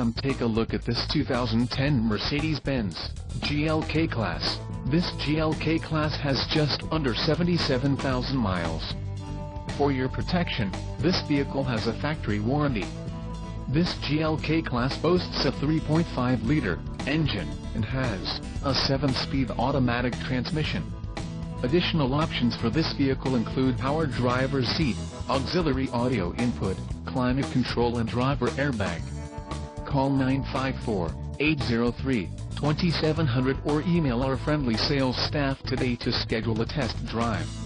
Come take a look at this 2010 Mercedes-Benz GLK-Class. This GLK-Class has just under 77,000 miles. For your protection, this vehicle has a factory warranty. This GLK-Class boasts a 3.5-liter engine and has a 7-speed automatic transmission. Additional options for this vehicle include power driver's seat, auxiliary audio input, climate control and driver airbag. Call 954-803-2700 or email our friendly sales staff today to schedule a test drive.